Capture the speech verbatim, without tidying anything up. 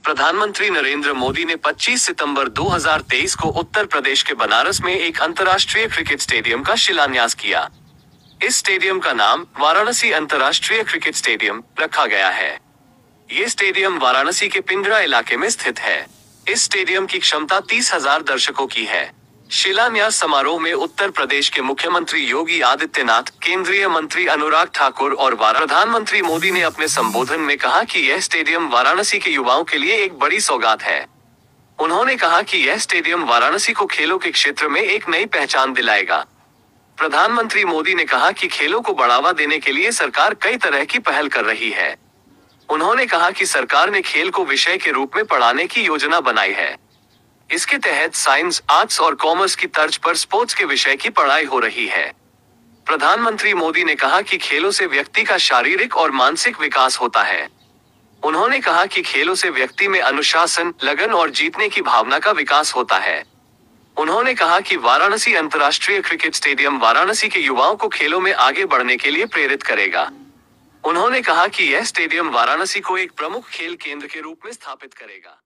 प्रधानमंत्री नरेंद्र मोदी ने पच्चीस सितंबर दो हज़ार तेईस को उत्तर प्रदेश के बनारस में एक अंतर्राष्ट्रीय क्रिकेट स्टेडियम का शिलान्यास किया। इस स्टेडियम का नाम वाराणसी अंतर्राष्ट्रीय क्रिकेट स्टेडियम रखा गया है। ये स्टेडियम वाराणसी के पिंडरा इलाके में स्थित है। इस स्टेडियम की क्षमता तीस हजार दर्शकों की है। शिलान्यास समारोह में उत्तर प्रदेश के मुख्यमंत्री योगी आदित्यनाथ, केंद्रीय मंत्री अनुराग ठाकुर और प्रधानमंत्री मोदी ने अपने संबोधन में कहा कि यह स्टेडियम वाराणसी के युवाओं के लिए एक बड़ी सौगात है। उन्होंने कहा कि यह स्टेडियम वाराणसी को खेलों के क्षेत्र में एक नई पहचान दिलाएगा। प्रधानमंत्री मोदी ने कहा कि खेलों को बढ़ावा देने के लिए सरकार कई तरह की पहल कर रही है। उन्होंने कहा कि सरकार ने खेल को विषय के रूप में पढ़ाने की योजना बनाई है। इसके तहत साइंस, आर्ट्स और कॉमर्स की तर्ज पर स्पोर्ट्स के विषय की पढ़ाई हो रही है। प्रधानमंत्री मोदी ने कहा कि खेलों से व्यक्ति का शारीरिक और मानसिक विकास होता है। उन्होंने कहा कि खेलों से व्यक्ति में अनुशासन, लगन और जीतने की भावना का विकास होता है। उन्होंने कहा कि वाराणसी अंतर्राष्ट्रीय क्रिकेट स्टेडियम वाराणसी के युवाओं को खेलों में आगे बढ़ने के लिए प्रेरित करेगा। उन्होंने कहा कि यह स्टेडियम वाराणसी को एक प्रमुख खेल केंद्र के रूप में स्थापित करेगा।